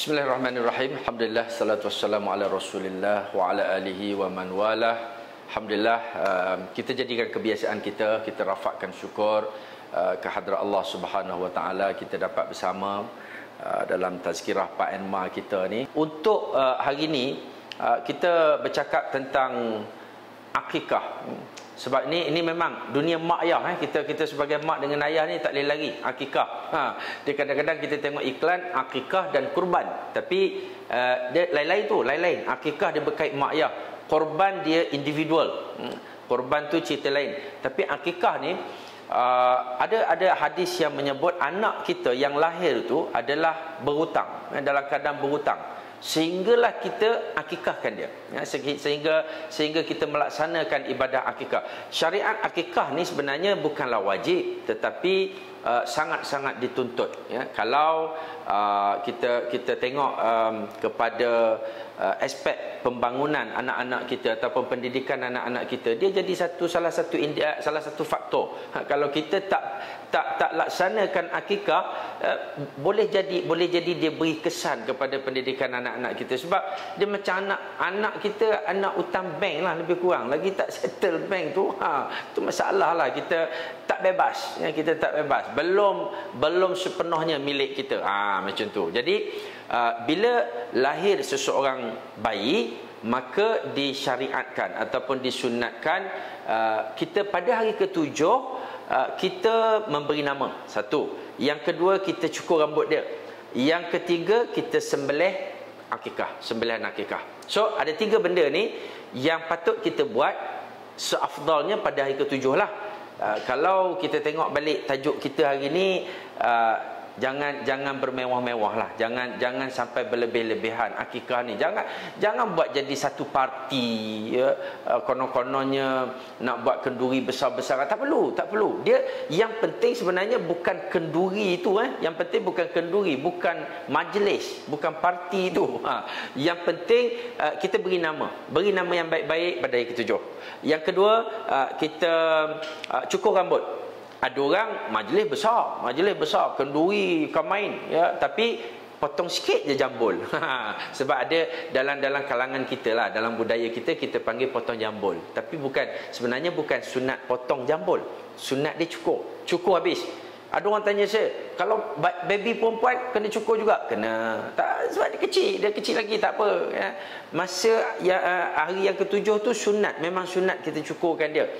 Bismillahirrahmanirrahim. Alhamdulillah, salatu wassalamu ala Rasulillah wa ala alihi wa man walah. Alhamdulillah, kita jadikan kebiasaan kita rafakkan syukur kehadrat Allah Subhanahu wa taala. Kita dapat bersama dalam tazkirah Pak Enma kita ni. Untuk hari ni kita bercakap tentang akikah. Sebab ini memang dunia mak ayah kita sebagai mak dengan ayah ni tak boleh lari akikah. Dia kadang-kadang kita tengok iklan akikah dan kurban, tapi dia lain-lain. Akikah dia berkait mak ayah, kurban dia individual. Kurban tu cerita lain. Tapi akikah ni ada hadis yang menyebut anak kita yang lahir tu adalah berhutang, dalam keadaan berhutang, sehinggalah kita akikahkan dia, sehingga kita melaksanakan ibadah akikah. Syariat akikah ni sebenarnya bukanlah wajib, tetapi sangat-sangat dituntut. Kalau kita tengok kepada aspek pembangunan anak-anak kita ataupun pendidikan anak-anak kita, dia jadi salah satu faktor. Kalau kita tak laksanakan akikah, boleh jadi dia beri kesan kepada pendidikan anak-anak kita. Sebab dia macam anak kita anak hutang bank lah, lebih kurang lagi tak settle bank tu. Tu masalah lah. Kita tak bebas, kita tak bebas, belum sepenuhnya milik kita. Macam tu. Jadi bila lahir seseorang bayi, maka disyariatkan ataupun disunatkan kita pada hari ketujuh kita memberi nama. Satu. Yang kedua, kita cukur rambut dia. Yang ketiga, kita sembelih akikah, sembelihan akikah. So ada tiga benda ni yang patut kita buat seafdalnya pada hari ketujuh lah. Kalau kita tengok balik tajuk kita hari ni, jangan bermewah-mewah lah, jangan sampai berlebih-lebihan akikah ni. Jangan buat jadi satu parti, konon-kononnya nak buat kenduri besar-besar. Tak perlu. Dia yang penting sebenarnya bukan kenduri itu, yang penting bukan kenduri, bukan majlis, bukan parti itu. Yang penting kita beri nama yang baik-baik pada hari ketujuh. Yang kedua, kita cukur rambut. Ada orang majlis besar, kenduri, kamain, tapi potong sikit je jambul. Sebab ada dalam kalangan kita lah, dalam budaya kita panggil potong jambul. Tapi sebenarnya bukan sunat potong jambul. Sunat dia cukur habis. Ada orang tanya saya, kalau baby perempuan kena cukur juga? Kena. Tak, sebab dia kecil lagi, tak apa. Masa hari yang ketujuh tu sunat, memang sunat kita cukurkan dia.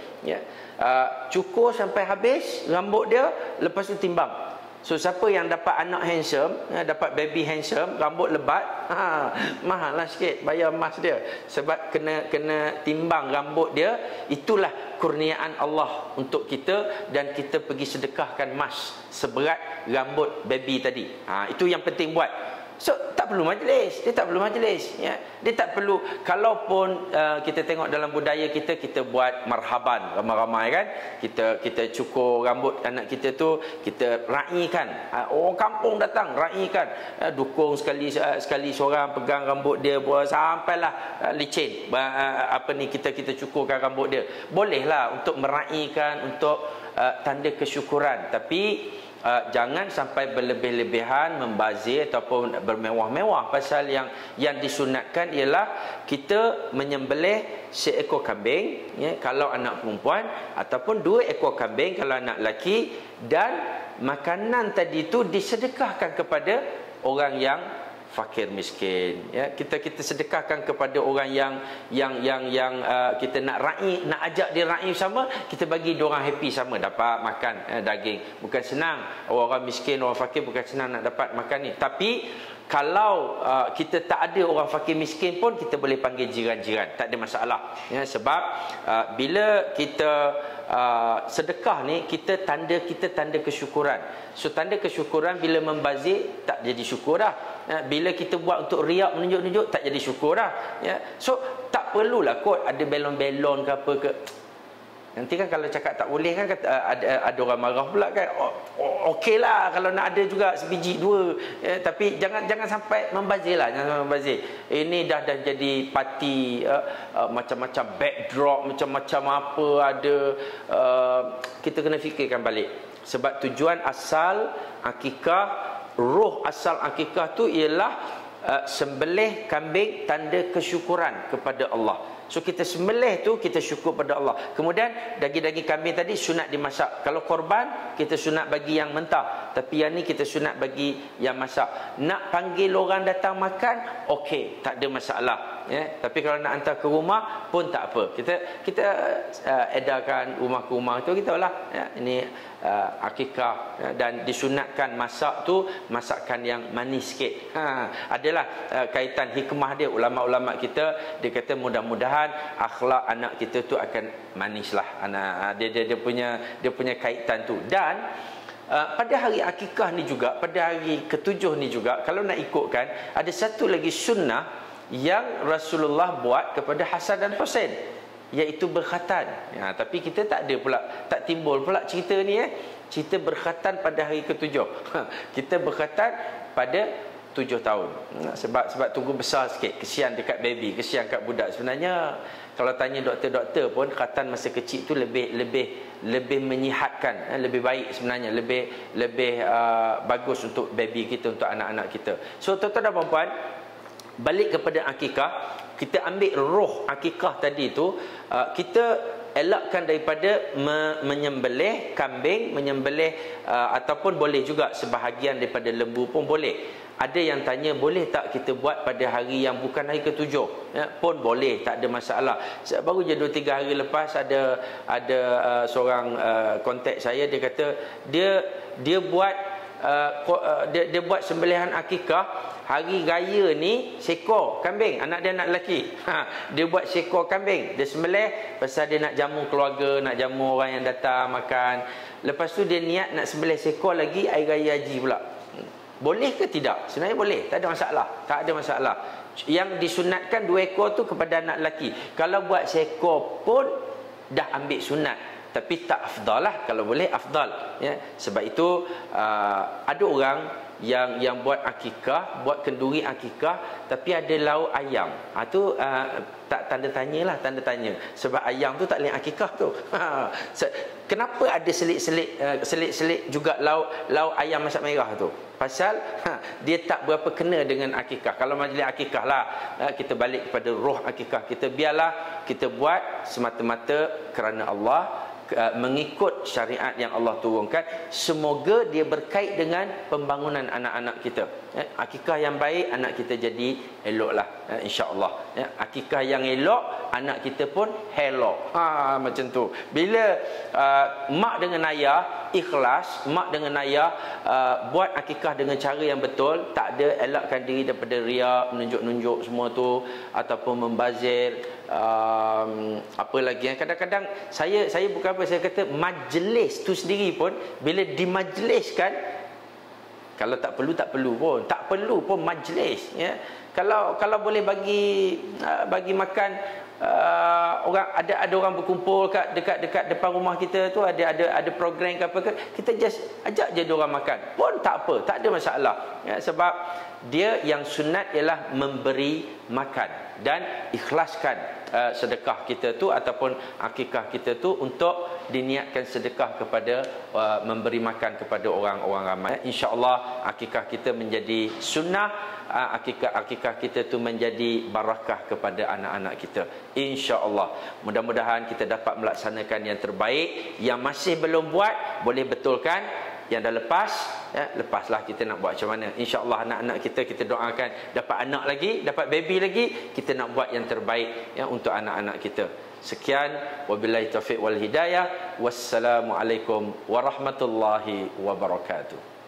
Cukur sampai habis rambut dia, lepas tu timbang. So siapa yang dapat anak handsome, dapat baby handsome, rambut lebat, mahal lah sikit bayar emas dia. Sebab kena timbang rambut dia. Itulah kurniaan Allah untuk kita, dan kita pergi sedekahkan emas seberat rambut baby tadi. Itu yang penting buat. So tak perlu majlis. Dia tak perlu. Kalaupun kita tengok dalam budaya kita buat marhaban ramai-ramai kan. Kita cukur rambut anak kita tu, kita raikan. Orang kampung datang raikan. Dukung sekali seorang pegang rambut dia sampailah licin. Kita cukurkan rambut dia. Bolehlah untuk meraikan, untuk tanda kesyukuran. Tapi jangan sampai berlebih-lebihan, membazir ataupun bermewah-mewah. Pasal yang disunatkan ialah kita menyembelih seekor kambing, kalau anak perempuan, ataupun 2 ekor kambing kalau anak lelaki, dan makanan tadi itu disedekahkan kepada orang yang fakir miskin. Kita sedekahkan kepada orang yang kita nak ajak dia raih sama, kita bagi dia orang happy sama, dapat makan daging. Bukan senang, orang miskin, orang fakir bukan senang nak dapat makan ni. Tapi kalau kita tak ada orang fakir miskin pun, kita boleh panggil jiran-jiran, tak ada masalah. Sebab bila kita sedekah ni, kita tanda kesyukuran. So tanda kesyukuran bila membazir, tak jadi syukur dah. Bila kita buat untuk riak, menunjuk-nunjuk, tak jadi syukur dah. So tak perlulah kot ada belon-belon ke apa ke. Nanti kan kalau cakap tak boleh kan, ada orang marah pula kan. Okey lah kalau nak ada juga sebiji 2, tapi jangan sampai membazir lah. Jangan membazir. Ini dah jadi parti, macam-macam backdrop, macam-macam apa ada. Kita kena fikirkan balik. Sebab tujuan asal akikah, roh asal akikah tu ialah sembelih kambing tanda kesyukuran kepada Allah. So kita sembelih tu kita syukur pada Allah. Kemudian daging-daging kambing tadi sunat dimasak. Kalau korban kita sunat bagi yang mentah, tapi yang ni kita sunat bagi yang masak. Nak panggil orang datang makan, okey, tak ada masalah, ya. Tapi kalau nak hantar ke rumah pun tak apa. Kita edarkan rumah ke rumah tu kita lah, ya, ini akikah, ya, dan disunatkan masak tu masakan yang manis sikit. Adalah kaitan hikmah dia, ulama-ulama kita dia kata mudah-mudahan akhlak anak kita tu akan manis lah. Dia punya kaitan tu. Dan pada hari akikah ni juga, pada hari ke-7 ni juga, kalau nak ikutkan, ada satu lagi sunnah yang Rasulullah buat kepada Hasan dan Husain, iaitu berkhatan. Tapi kita tak ada pula, tak timbul pula cerita ni, cerita berkhatan pada hari ke-7. Kita berkhatan pada 7 tahun. Sebab tunggu besar sikit, kesian dekat baby, kesian kat budak. Sebenarnya kalau tanya doktor-doktor pun, khatan masa kecil tu lebih menyihatkan, lebih baik sebenarnya, lebih bagus untuk baby kita, untuk anak-anak kita. So tuan-tuan dan puan-puan, balik kepada akikah, kita ambil roh akikah tadi tu, kita elakkan daripada menyembelih kambing, menyembelih ataupun boleh juga sebahagian daripada lembu pun boleh. Ada yang tanya, boleh tak kita buat pada hari yang bukan hari ke-7? Ya, pun boleh, tak ada masalah. Baru je 2-3 hari lepas ada seorang kontak saya, dia kata dia buat dia buat sembelihan akikah hari raya ni, seekor kambing, anak dia anak lelaki. Dia buat seekor kambing, dia sembelih pasal dia nak jamu keluarga, nak jamu orang yang datang makan. Lepas tu dia niat nak sembelih seekor lagi hari raya haji pula. Boleh ke tidak? Sebenarnya boleh, tak ada masalah. Tak ada masalah. Yang disunatkan 2 ekor tu kepada anak lelaki. Kalau buat seekor pun dah ambil sunat, tapi tak afdal lah. Kalau boleh afdal, ya. Sebab itu ada orang yang buat akikah, buat kenduri akikah, tapi ada lauk ayam. Tu tak tanda tanya lah, tanda tanya. Sebab ayam tu tak boleh akikah tu. Kenapa ada selit-selit juga lauk ayam masak merah tu? Pasal dia tak berapa kena dengan akikah. Kalau majlis akikah lah, kita balik kepada roh akikah kita. Biarlah kita buat semata-mata kerana Allah, mengikut syariat yang Allah turunkan. Semoga dia berkait dengan pembangunan anak-anak kita. Akikah yang baik, anak kita jadi eloklah, insya-Allah. Akikah yang elok, anak kita pun helok. Macam tu. Bila mak dengan ayah ikhlas, mak dengan ayah buat akikah dengan cara yang betul, tak ada elakkan diri daripada riak, menunjuk-nunjuk semua tu, ataupun membazir. Apa lagi, kadang-kadang saya bukan apa, saya kata majlis tu sendiri pun, bila dimajliskan, kalau tak perlu pun majlis, ya. Kalau boleh bagi makan, orang ada orang berkumpul dekat depan rumah kita tu, ada program ke apa ke, kita just ajak je dia orang makan pun tak apa, tak ada masalah, ya. Sebab dia yang sunat ialah memberi makan dan ikhlaskan sedekah kita tu ataupun akikah kita tu untuk diniatkan sedekah kepada memberi makan kepada orang-orang ramai. InsyaAllah akikah kita menjadi sunnah, akikah kita tu menjadi barakah kepada anak-anak kita, InsyaAllah. Mudah-mudahan kita dapat melaksanakan yang terbaik. Yang masih belum buat, boleh betulkan. Yang dah lepas, ya, lepaslah, kita nak buat macam mana. InsyaAllah anak-anak kita doakan dapat anak lagi, dapat baby lagi. Kita nak buat yang terbaik, ya, untuk anak-anak kita. Sekian, wabillahi taufiq wal hidayah. Wassalamualaikum warahmatullahi wabarakatuh.